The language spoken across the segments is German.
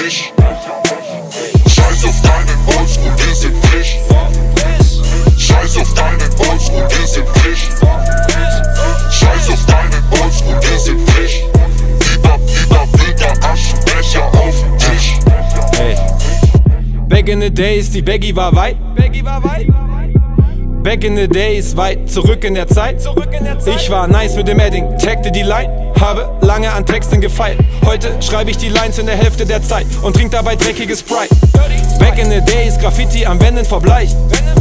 frisch. Scheiß auf deinen Oldschool, wir sind frisch. Scheiß auf deinen Oldschool, wir sind frisch. Scheiß auf deinen Oldschool, wir sind frisch. Lieber wilder Aschenbecher auf dem Tisch. Hey. Back in the days, die Baggy war weit. Back in the days, weit zurück in der Zeit. Ich war nice mit dem Edding, taggte die Line, habe lange an Texten gefeilt. Heute schreibe ich die Lines in der Hälfte der Zeit und trink dabei dreckiges Sprite. Back in the days, Graffiti am Wänden verbleicht.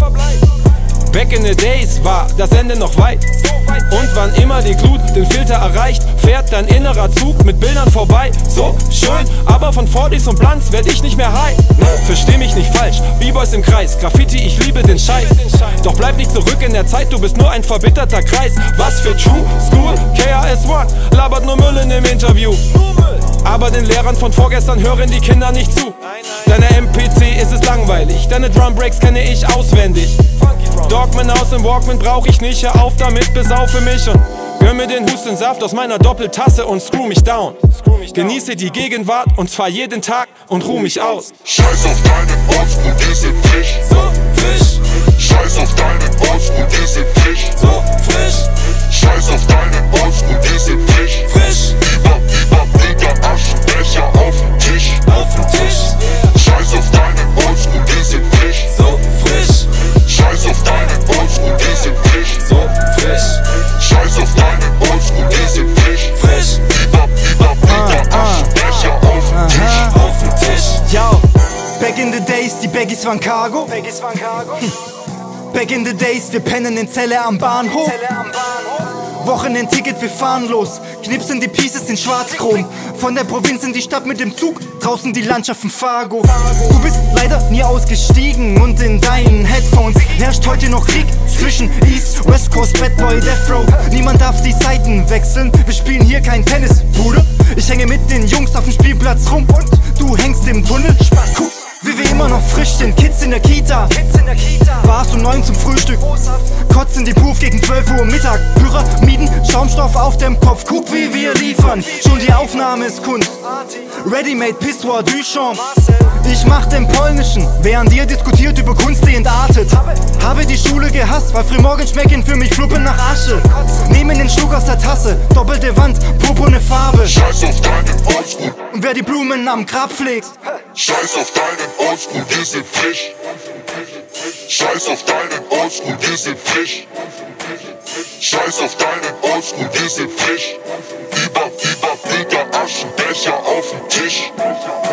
Back in the days war das Ende noch weit. Und wann immer die Glut den Filter erreicht, fährt dein innerer Zug mit Bildern vorbei. So schön, aber von 40s und Blunts werd ich nicht mehr high. Versteh mich nicht falsch, B-Boys im Kreis, Graffiti, ich liebe den Scheiß. Doch bleib nicht zurück in der Zeit, du bist nur ein verbitterter Kreis. Was für True School, KRS-One, labert nur Müll in dem Interview. Aber den Lehrern von vorgestern hören die Kinder nicht zu. Deine MPC ist es langweilig, deine Drumbreaks kenne ich auswendig. Dogman aus dem Walkman brauch ich nicht, hör auf damit, besaufe mich und gönn mir den Hustensaft aus meiner Doppeltasse und screw mich down. Genieße die Gegenwart und zwar jeden Tag und ruh mich aus. Scheiß auf deinen Oldschool, wir sind frisch. So frisch. Scheiß auf deinen Oldschool, wir sind frisch. So frisch. Scheiß auf deinen Oldschool, wir sind frisch. Frisch. Lieber wilder Aschenbecher auf dem Tisch. Auf dem Tisch. Scheiß auf deinen Oldschool, wir sind frisch. So frisch. Scheiß auf deinen Oldschool, wir sind frisch. So frisch. Scheiß auf deinen Oldschool, wir sind frisch. Frisch. Lieber wilder Aschenbecher auf dem Tisch. Auf dem Tisch. Yo, back in the days, die Baggies waren Cargo. Back in the days, wir pennen in Zelle am Bahnhof. Wochenendticket, wir fahren los. Knipsen die Pieces in Schwarzchrom. Von der Provinz in die Stadt mit dem Zug. Draußen die Landschaften Fargo. Du bist leider nie ausgestiegen und in deinen Headphones herrscht heute noch Krieg zwischen East, West Coast, Bad Boy, Death Row. Niemand darf die Seiten wechseln. Wir spielen hier kein Tennis, Bruder. Ich hänge mit den Jungs auf dem Spielplatz rum und du hängst im Tunnel. Guck, wie wir immer noch frisch sind. Kids in der Kita. Bars um 9 zum Frühstück. Kotzen die Proof gegen 12 Uhr Mittag. Pyramiden, Schaumstoff auf dem Kopf. Guck, wie wir liefern. Schon die Aufnahme ist Kunst. Ready-made, Pissoir, Duchamp. Ich mach den Polnischen, während ihr diskutiert über Kunst, die entartet. Habe die Schule gehasst, weil Frühmorgen schmecken für mich Fluppen nach Asche. Nehmen den Schluck aus der Tasse, doppelte Wand, purpurne Farbe. Scheiß auf deinen Oldschool. Und wer die Blumen am Grab pflegt. Scheiß auf deinen Oldschool, wir sind frisch. Scheiß auf deinen Oldschool, wir sind frisch. Scheiß auf deinen Oldschool, wir sind frisch. Lieber wilder Aschenbecher auf dem Tisch.